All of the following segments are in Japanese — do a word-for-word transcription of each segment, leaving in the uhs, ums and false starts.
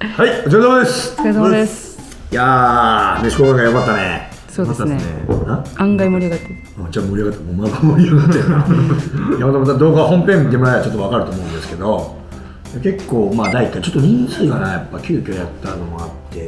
はい、お疲れ様です。 お疲れ様です。 いやー、飯公開が良かったね。 そうですね。案外盛り上がってる。 じゃあ盛り上がって、もうまだ盛り上がってるな。山田さん、動画本編見てもらえばちょっと分かると思うんですけど、結構まあだいいっかいちょっと人数がね、やっぱ急遽やったのもあって、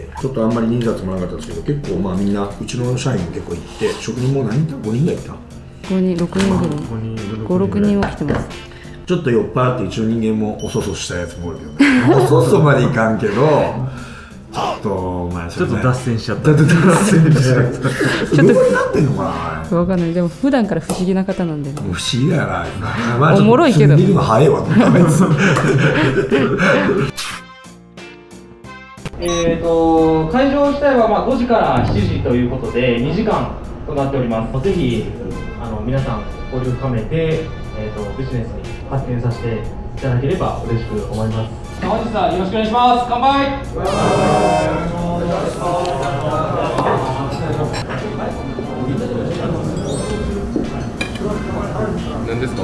ちょっとあんまり人数はつまらなかったですけど、結構まあみんなうちの社員も結構行って、職人も何人いた？ごにんぐらいいた？ ごにん、ろくにんぐらい。ご、ろくにんは来てます。 ちょっと酔っ払って一応人間もおそそしたやつもおるけどね。おそそまでいかんけど、ちょっとまあちょっと脱線しちゃった。 脱線しちゃった。どうなってんのかな。 わかんない。でも普段から不思議な方なんで。 不思議だよな。 おもろいけど。 見るの早いわ。 えっと会場自体はまあごじからしちじということでにじかんとなっております。ぜひあの皆さん交流を深めて、えー、とビジネスに発展させていただければ嬉しく思います。本日はよろしくお願いします。乾杯。 何ですか？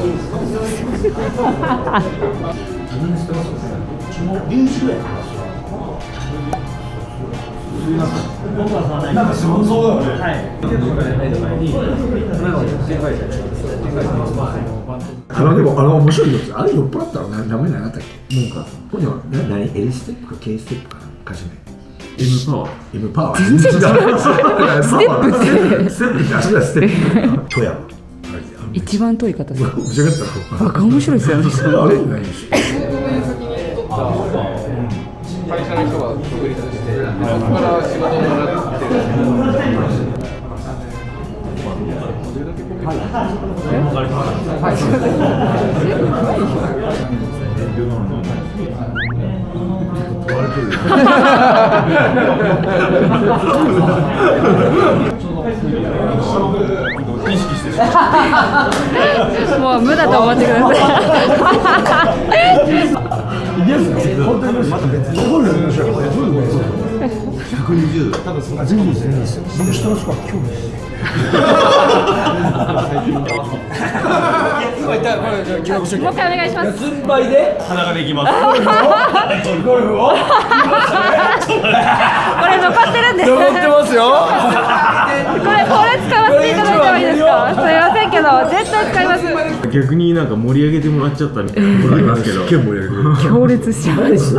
なんかすごそうだよね。はい。あのでもあの面白いやつ、あれ酔っ払ったら名前何だったっけ？もうか。これは何 L ステップか K ステップかな昔ね。 M パワー。 M パワー。 全然違う。ステップって。 ステップって足がステップ。富山。 一番遠い方です。 面白かった。 バカ面白いですよね。 あれ何？ 会社の人が独立して、そこから仕事をもらってる。意識してもう無だと思ってください。 ひゃくにじゅう。多分そんな全部全部ですよ。僕下の人は興味ない。 もう一回お願いします。 寸倍で鼻ができます。ゴルフを。 これ残ってるんで。 残ってますよ。 これこれ使わせていただいてもいいですか。すみませんけど絶対使います。 逆になんか盛り上げてもらっちゃったみたいなところありますけど。 結構盛り上げてる。 強烈しちゃう。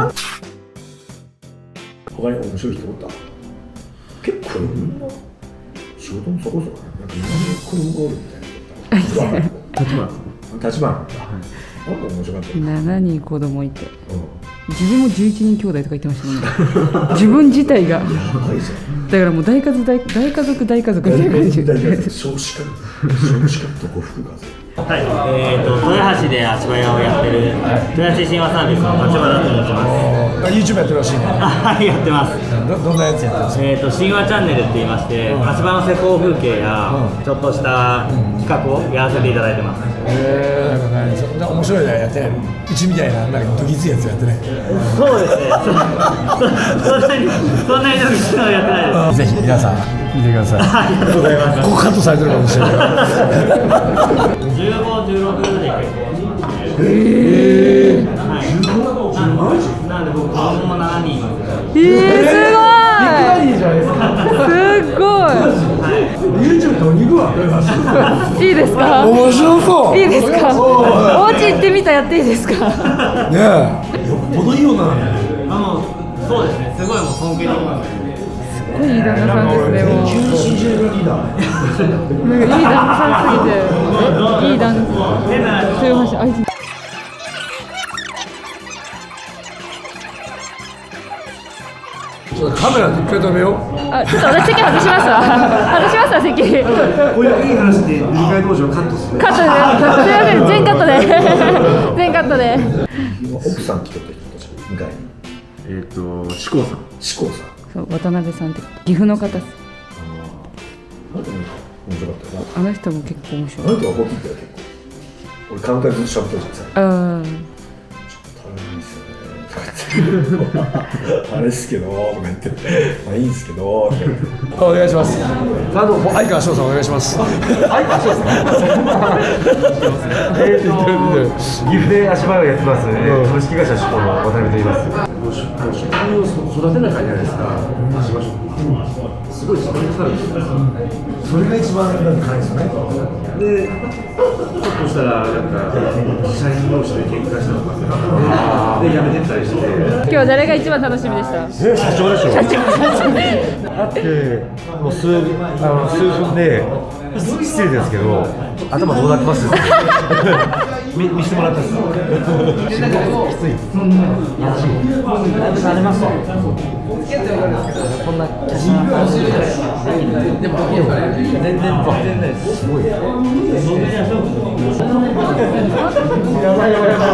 他に面白い人おった？結構みんな仕事もそこそこなんかみんな子供がおるみたいな。 立花さん。 立花なんだ。あんた面白かった。 ななにん子供いて。自分もじゅういちにん兄弟とか言ってましたもんね。自分自体が。だからもう大家族大大家族大家族みたいな感じ。 少子化少子化とご福が。 はい、えーと豊橋で足早屋をやってる豊橋神話サービスの立花と申します。 YouTube やってるらしいね。 はい、やってます。 どどんなやつやってるんですか？ えーと神話チャンネルって言いまして、足場の施工風景やちょっとした企画をやらせていただいてます。 へえ、なんかね、面白いねやってる。うちみたいななんかドギツいやつやってね。 そうですね。そんなにそんなにドギツのやってないです。 ぜひ皆さん見てください。ありがとうございます。ここカットされてるかもしれない。 じゅうご、じゅうろくで結構。 へえ。 はい。なんで僕子供もななにんいます。 えー、すごい。すごい。 YouTube と肉は。 いいですか。 面白そう。 いいですか。お家行ってみたやっていいですか。 ねえ。よっぽどいいよな。 あのそうですね。すごいもう尊敬できます。 すごいいい旦那さんですね。もう。 急に信じられるリーダー。 なんかいい旦那さんすぎて。いい旦那さん。そういう話あいつ。 カメラで一回止めよう。 あ、ちょっと私席外しますわ。外しますわ席。 こういういい話で二回同時をカットする。 カットで。すみません、全カットで。全カットで。 奥さん来てた人たち向かいに。 えっと志功さん。 志功さん。 そう、渡辺さんって岐阜の方です。 あの人も面白かったよな。 あの人も結構面白い。 あの人は怒ってたよ結構。俺カウンターでずっと喋ってたじゃん。 ああ。 あれですけどとか言って、まあいいですけどとか言って。お願いします。あの相川翔さんお願いします。相川翔さん。えっと岐阜で足場をやってます株式会社志功の渡辺と言います。 職人を育てなきゃいけないですか、しましょう。すごい時間かかるんですよ。それが一番辛いですよね。で、ちょっとしたら、なんか、社員同士で喧嘩したとか、で、辞めてったりして。 今日は誰が一番楽しみでした？ え、社長でしょ。社長だって、もう数、あの数分で、失礼ですけど、頭どうなってます見, 見せてもらったんですよ。きつい。だいぶ慣れますわ。こんなキャシーでも全然全然ないです。すごい。やばいやばいやば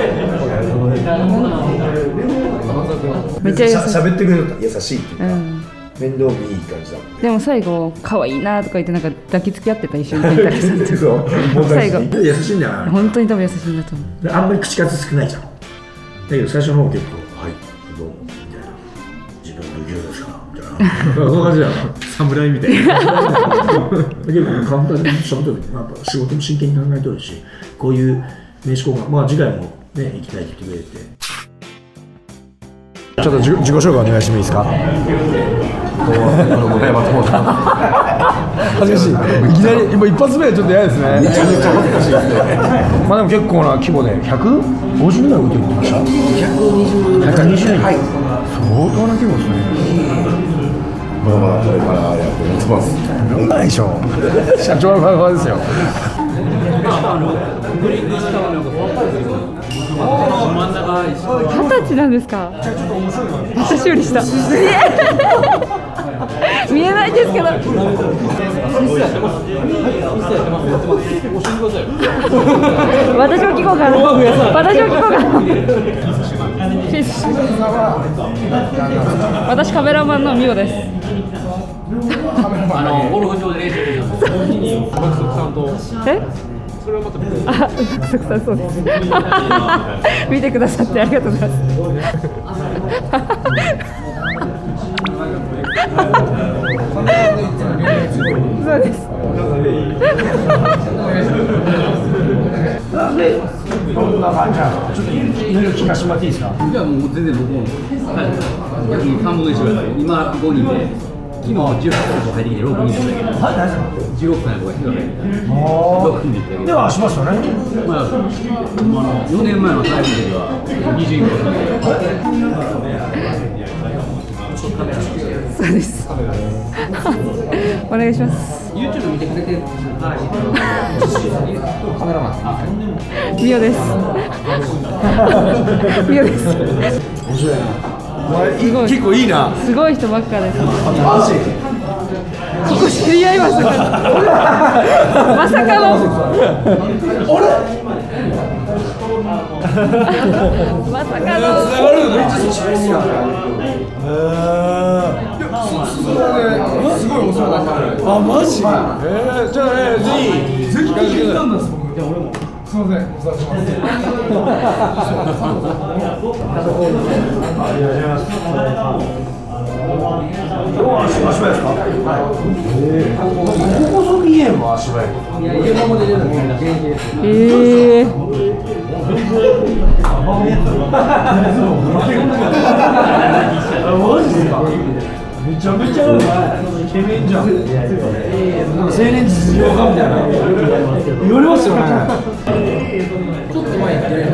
い。 めっちゃ優しい。 喋ってくれると優しいっていうか、 うん、 面倒見いい感じだ。 でも最後可愛いなとか言ってなんか抱きつき合ってた一緒に健太郎さんとそう最後優しいんだよな。 本当に多分優しいんだと思う。 であんまり口数少ないじゃん。だけど最初の方結構「はいどうも」みたいな「自分不器用ですか」みたいなそんな感じだよ。侍みたいな。だけどカウンターでしゃべった時やっぱ仕事も真剣に考えとるし、こういう名刺交換、まあ次回もね行きたいって言ってくれて。ちょっと自己紹介お願いしてもいいですか。恥ずかしい。いきなり今一発目はちょっと嫌ですね。めちゃめちゃ恥ずかしいですね。まあでも結構な規模でひゃくごじゅうぐらい受けてました。ひゃくにじゅう。ひゃくにじゅう。はい。相当な規模ですね。まだまだこれからやってます。ないでしょ。社長のファンファンですよ。 二十歳なんですか。私より下。見えないですけど。私も聞こうかな。私も聞こうかな。私カメラマンのミオです。 あのゴルフ場で練習してる時に爆速さんとえ？ それはまた別に。 あ、爆速さんそうです。見てくださってありがとうございます。そうです。 どんな感じなの？ちょっといろいろ聞かせてもらっていいですか？ いやもう全然僕も、はい、逆にさんぶんのいちぐらい、今ごにんで。昨日じゅうはちさい入ってきてろくにんでしたけど、はい、大丈夫。じゅうろくさいの子がひとりろくにんで行ったけど、 ではしますよね。 まあ、よねんまえの最後の時はにじゅうにんだったんで。 そうです。お願いします。 YouTube 見てくれてるカメラマンミオです。ミオです。 面白いな。 すごい結構いいな。 すごい人ばっかです。 マジ？ ここ知り合いましたか。まさかの。まさかの。 めっちゃ久しぶりですよ。すごいお世話になってる。あ、マジ？ええ、じゃあね、ぜひぜひ聞いたんです。じゃあ俺も。すみません、お世話します。足場ですか？ええ。ここそ見えんわ、足場。 ええ。 マジですか？めちゃめちゃイケメンじゃん。青年実業家みたいな言われますよね。ちょっと前に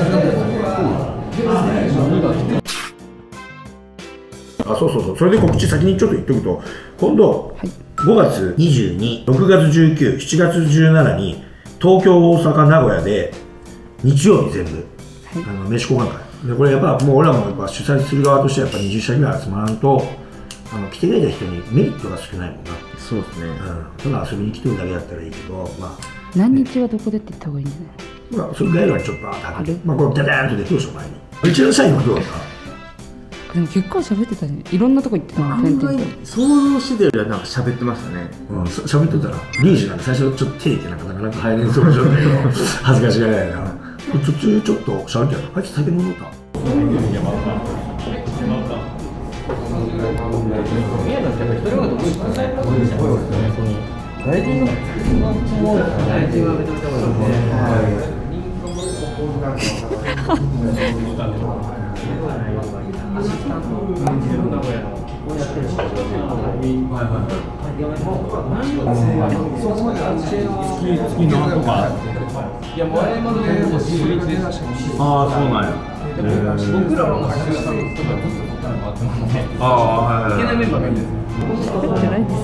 あ、そうそうそう。それで告知先にちょっと言っておくと、今度、はい、ごがつにじゅうに、ろくがつじゅうく、しちがつじゅうしちに東京、大阪、名古屋で日曜日全部、はい、あの名刺交換会で、これやっぱもう俺らもやっぱ主催する側としてやっぱにじゅっしゃぐらい集まらんと、あの来てくれた人にメリットが少ないもんな。 そうですね。 うん、ただ遊びに来てるだけだったらいいけど、まあ何日はどこでって言った方がいいんじゃない？ まあそれぐらいはちょっとある。まあこれダダーンとできるでしょ前に。うちの社員はどうだった？ でも結構喋ってたね。いろんなとこ行ってたの。 案外想像してたよりはなんか喋ってましたね。 うん、喋ってたらリュウジなんで最初ちょっと手いけなかなかなか入れんそうな状態の恥ずかしがりないな。途中ちょっと喋ってたらあいつ酒飲んだ。 アシスタントをやってる人が月のとか。いや、前までも週一で。ああ、そうなんや。僕らのアシスタントとかずっと他のもあってますね。ああ、はいはい。いけないメンバーがいいです。 喋ってないです。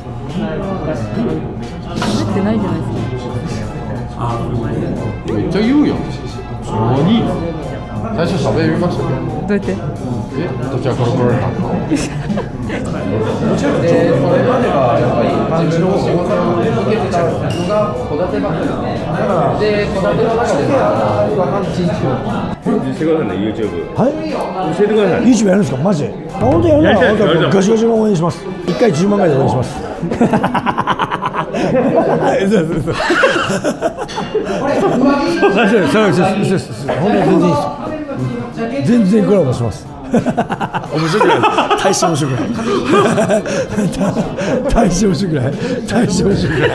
喋ってないじゃないですか。 ああ、めっちゃ言うよ。何？最初喋りましたけど。 どうやって？ え、どちらから来られたの？ で、それまではやっぱり自分の仕事を受けてたのが戸建てばっかりで、戸建ての中で地域をしてくださいね、YouTube。 はい、 教えてください。 YouTube やるんですか、マジで。本当やるなら、ガシガシの応援します。一回じゅうまんぐらいで応援します。そうそうそう。大丈夫です。そうです。本当に全然いいです。全然コラボします。面白くない。大して面白くない。大して面白くない。大して面白くない。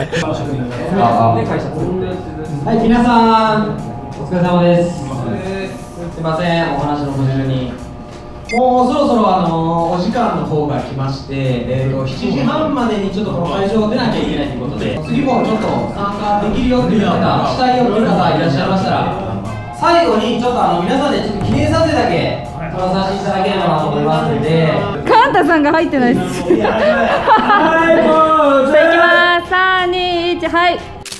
はい、皆さん、お疲れ様です。すいません、お話の途中に。もうそろそろあのお時間の方が来まして、えーとしちじはんまでにちょっとこの会場を出なきゃいけないということで、次もちょっと参加できるよっていう方、したいよっていう方いらっしゃいましたら、最後にちょっとあの皆さんでちょっと記念撮影だけ撮らさせていただければなと思いますので。 カンタさんが入ってないです。はい、もう。じゃあ行きます。三二一、はい。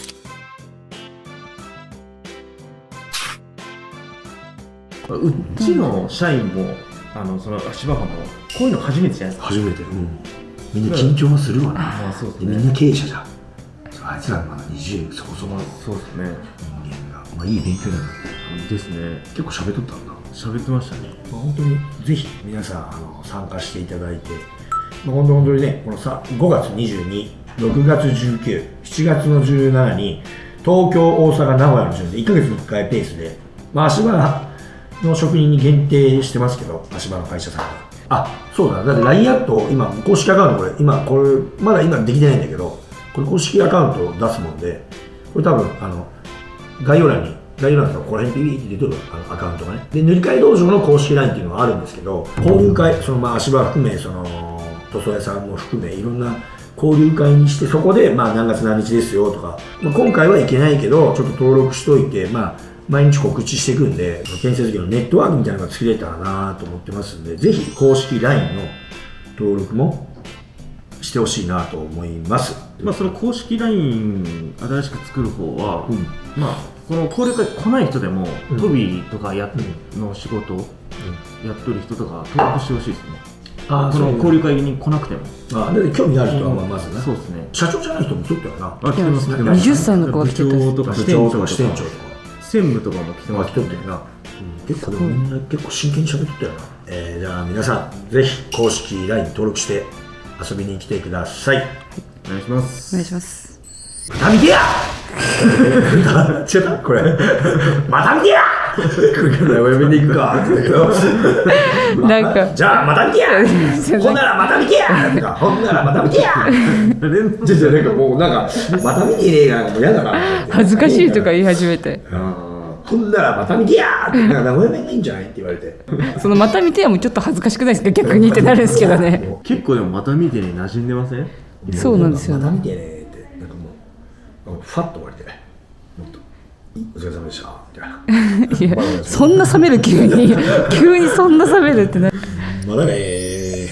うちの社員も、あのその足場もこういうの初めてじゃないですか。 初めて。うん。みんな緊張はするわな。 ああ、そうですね。 みんな経営者じゃん。あいつらまだにじゅうそこそこ。 そうですね。 人間が、まあいい勉強になる。 ですね。 結構喋っとったんだ。 喋ってましたね。 まあ本当にぜひ皆さんあの参加していただいて、まあ本当本当にね、このさごがつにじゅうに、ろくがつじゅうく、しちがつのじゅうしちに東京、大阪、名古屋の順でいっかげつにいっかいペースで、まあ足場の職人に限定してますけど、足場の会社さんが。あ、そうだ、だって ライン アット、今、公式アカウント、これ、今、これ、まだ今できてないんだけど、これ公式アカウントを出すもんで、これ多分、あの、概要欄に、概要欄のここら辺にピピって出てるあのアカウントがね。で、塗り替え道場の公式 ライン っていうのがあるんですけど、交流会、そのまあ足場含め、その、塗装屋さんも含め、いろんな交流会にして、そこで、まあ何月何日ですよとか、まあ、今回はいけないけど、ちょっと登録しといて、まあ、毎日告知していくんで、建設業のネットワークみたいなのが作れたらなと思ってますんで、ぜひ公式 ライン の登録もしてほしいなと思います。 まあその公式 ライン 新しく作る方は、 うん、 まあこの交流会来ない人でも、 うん、 トビーとかや、うん、の仕事をやっとる人とか登録してほしいですね。あこの交流会に来なくても。 あで興味がある人はまずね。 そうですね。 社長じゃない人も来とったよな。 あ来てますね。 にじゅっさいの子が来てた。 部長とか支店長とか。 支店長とか。 専務とかも来てます。 来とったよな。結構でもみんな結構真剣に喋っとったよな。えー、じゃあ皆さんぜひ公式 ライン 登録して遊びに来てください。はい、 お願いします。 お願いします。 また見てや。違ったこれ。また見てや。これからお呼びに行くかって言ったけど。 なんかじゃあまた見てや。ほんならまた見てや。ほんならまた見てや。じゃじゃなんかもうなんかまた見てねえからもう嫌だな。 恥ずかしいとか言い始めて。 ほんならまた見てやーってなんか名古屋弁がいいんじゃないって言われて。 そのまた見てやもちょっと恥ずかしくないですか逆にってなるんですけどね。 結構でもまた見てに馴染んでません？ そうなんですよね。 また見てねーってなんかもうファッと言われてもっとお疲れ様でしたみたいな。 いやそんな冷める急に急にそんな冷めるってな。 まだねー。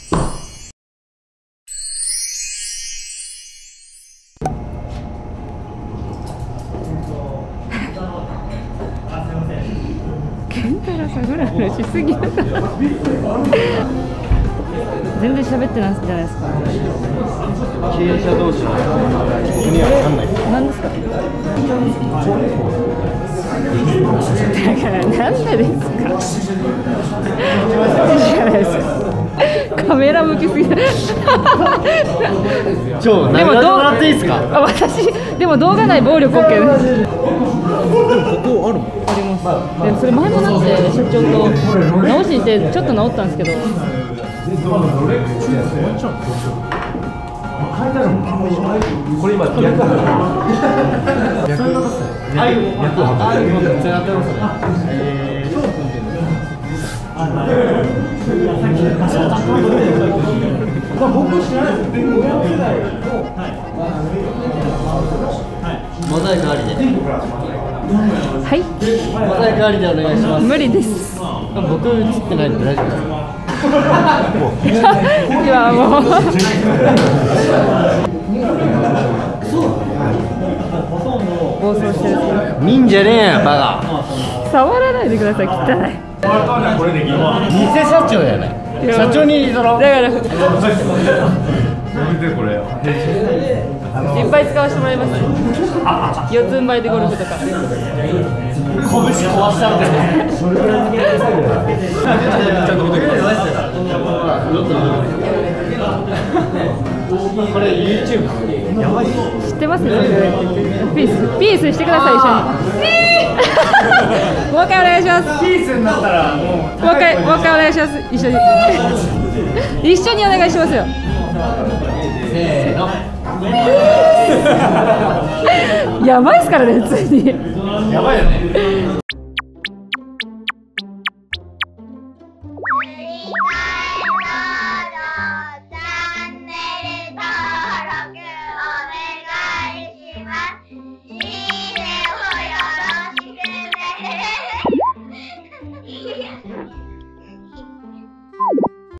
ケンタラさんぐらいのしすぎる。全然喋ってないじゃないですか。 経営者同士の僕には分かんないです。 何ですか。だからなんでですか。じゃないですか。カメラ向きすぎる。 超でもどうなっていいですか。 あ私でも動画内暴力 OK です。 ここあるの？ あります。でもそれ前もなって社長と直しにしてちょっと直ったんですけど。 これ今逆逆逆僕知らないです。親世代のモザイクありで。 はいモザイクありでお願いします。 無理です。 僕映ってないんで大丈夫ですか？ 今もう暴走してる。 見んじゃねえよバカ。 触らないでください、汚い。 偽社長やね。社長にそのだからいっ見てこれぱい使わせてもらいます。四つん這いでゴルフとか。 拳壊したんで。これ YouTube やばい。 知ってますよ。ピースピースしてください、一緒に。もう一回お願いします。 ピースになったらもうもう一回もう一回お願いします。一緒に一緒にお願いしますよ。 せーの。 やばいっすからね、普通に。 やばいよね。